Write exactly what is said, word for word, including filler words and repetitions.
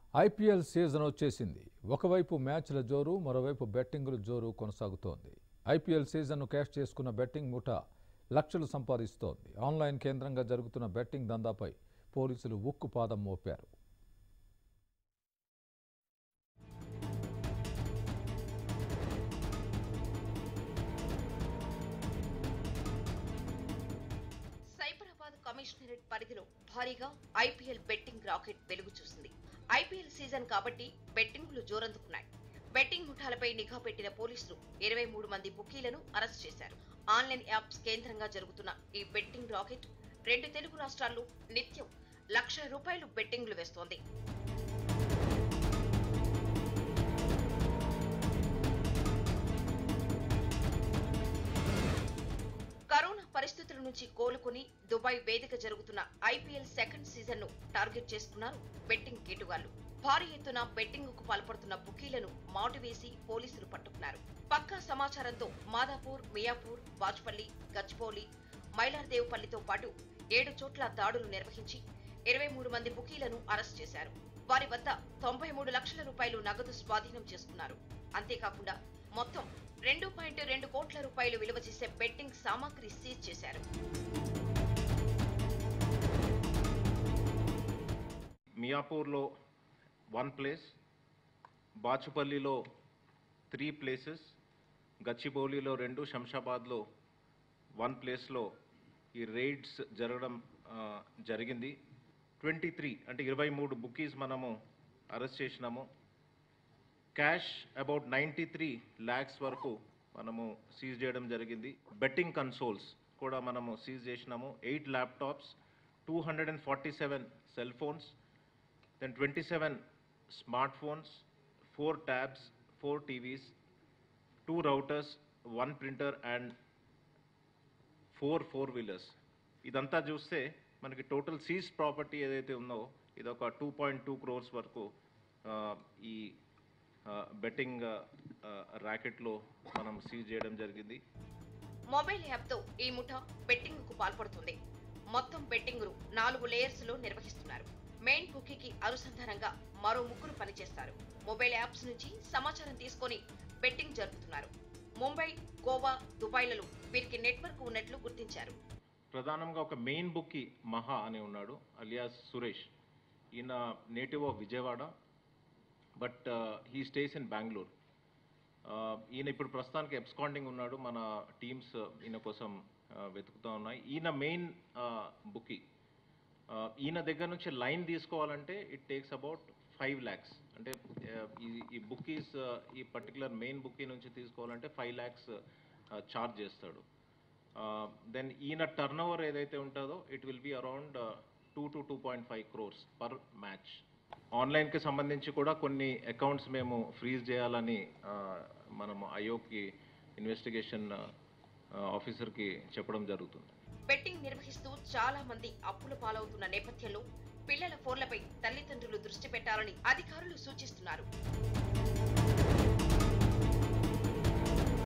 IPL season వచ్చేసింది. ఒకవైపు మ్యాచ్ల జోరు, మరోవైపు బెట్టింగుల జోరు కొనసాగుతోంది. ఐపీఎల్ సీజన్ను క్యాష్ చేసుకున్న బెట్టింగ్ ముఠా లక్షలు సంపాదిస్తోంది. ఆన్లైన్ కేంద్రంగా జరుగుతున్న బెట్టింగ్ దందాపై పోలీసులు ఉక్కుపాదం మోపారు. సైబరాబాద్ కమిషనరేట్ పరిధిలో భారీగా ఐపీఎల్ బెట్టింగ్ రాకెట్ వెలుగు చూసింది. ఐపీఎల్ సీజన్ కాబట్టి బెట్టింగులు జోరందుకున్నాయి. బెట్టింగ్ ముఠాలపై నిఘా పెట్టిన పోలీసులు ఇరవై మూడు మంది బుకీలను అరెస్ట్ చేశారు. ఆన్లైన్ యాప్స్ కేంద్రంగా జరుగుతున్న ఈ బెట్టింగ్ రాకెట్ రెండు తెలుగు రాష్ట్రాల్లో నిత్యం లక్షల రూపాయలు బెట్టింగ్లు వేస్తోంది. కరోనా పరిస్థితుల నుంచి కోలుకుని దుబాయ్ వేదిక జరుగుతున్న ఐపీఎల్ సెకండ్ సీజన్ ను టార్గెట్ చేసుకున్నారు బెట్టింగ్ కేటుగాళ్లు. భారీ ఎత్తున బెట్టింగ్ కు పాల్పడుతున్న బుకీలను మాటు వేసి పోలీసులు పట్టుకున్నారు. పక్కా సమాచారంతో మాదాపూర్, మియాపూర్, బాజ్పల్లి, గచ్చిబౌలి, మైలార్దేవ్పల్లితో పాటు ఏడు చోట్ల దాడులు నిర్వహించి ఇరవై మూడు మంది బుకీలను అరెస్ట్ చేశారు. వారి వద్ద తొంభై మూడు లక్షల రూపాయలు నగదు స్వాధీనం చేసుకున్నారు. అంతేకాకుండా మొత్తం రెండు పాయింట్ రెండు కోట్ల రూపాయలు విలువ చేసే బెట్టింగ్ సామాగ్రి సీజ్ చేశారు. మియాపూర్లో వన్ ప్లేస్, బాచుపల్లిలో త్రీ ప్లేసెస్, గచ్చిబౌలిలో రెండు, శంషాబాద్లో వన్ ప్లేస్లో ఈ రైడ్స్ జరగడం జరిగింది. ట్వంటీ త్రీ అంటే ఇరవై మూడు బుకీస్ మనము అరెస్ట్ చేసినాము. Cash about ninety three lakhs వరకు మనము సీజ్ చేయడం జరిగింది. బెట్టింగ్ కన్సోల్స్ కూడా మనము సీజ్ చేసినాము. Eight laptops, two hundred and forty seven cell phones, then twenty seven smart phones, four tabs, four TVs, two routers, one printer and four four wheelers. ఇదంతా చూస్తే మనకి టోటల్ సీజ్ ప్రాపర్టీ ఏదైతే ఉందో ఇది ఒక టూ పాయింట్ టూ క్రోర్స్ వరకు ఈ betting ర్యాకెట్లో మనం సీజ్ చేయడం జరిగింది. మొబైల్ యాప్తో ఈ ముఠా బెట్టింగ్ కు పాల్పడుతుంది. మొత్తం బెట్టింగ్ ను నాలుగు లేయర్స్ లో నిర్వహిస్తున్నారు. మెయిన్ బుకీకి అనుసంధానంగా మరో ముగ్గురు పనిచేస్తారు. మొబైల్ యాప్స్ నుంచి సమాచారం తీసుకొని బెట్టింగ్ జరుపుతున్నారు. ముంబై, గోవా, దుబాయ్లలో వీరికి నెట్వర్క్ ఉన్నట్లు గుర్తించారు. ప్రధానంగా ఒక మెయిన్ బుకీ మహా అని ఉన్నాడు, అలియాస్ సురేష్. ఈయన native of Vijayawada, but he stays in Bengaluru. ఈయన ఇప్పుడు ప్రస్తుతానికి ఎబ్స్కాండింగ్ ఉన్నాడు. మన టీమ్స్ ఈయన కోసం వెతుకుతూ ఉన్నాయి. ఈయన మెయిన్ బుకీ. ఈయన దగ్గర నుంచి లైన్ తీసుకోవాలంటే it takes about five lakhs. అంటే ఈ బుకీస్ ఈ పర్టికులర్ మెయిన్ బుకీ నుంచి తీసుకోవాలంటే ఫైవ్ ల్యాక్స్ ఛార్జ్ చేస్తాడు. దెన్ ఈయన టర్న్ ఓవర్ ఏదైతే ఉంటుందో it will be around two to two point five crores per match. ఆన్లైన్కి సంబంధించి కూడా కొన్ని అకౌంట్స్ మేము ఫ్రీజ్ చేయాలని మనము ఐఓకి ఇన్వెస్టిగేషన్ ఆఫీసర్కి చెప్పడం జరుగుతుంది. బెట్టింగ్ నిర్వహిస్తూ చాలా మంది అప్పుల పాలవుతున్న నేపథ్యంలో పిల్లల ఫోన్లపై తల్లిదండ్రులు దృష్టి పెట్టాలని అధికారులు సూచిస్తున్నారు.